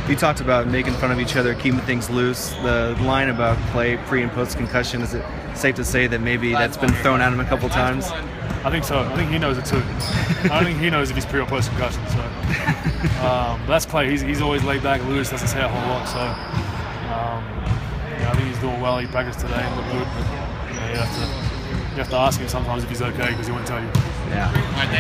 You talked about making fun of each other, keeping things loose. The line about Klay pre and post concussion, is it safe to say that maybe that's been thrown at him a couple times? I think so. I think he knows it too. I don't think he knows if he's pre or post concussion. So, but that's Klay. He's always laid back, loose, doesn't say a whole lot. So, I think he's doing well. He practiced today and looked good. But, you have to ask him sometimes if he's okay because he won't tell you. Yeah.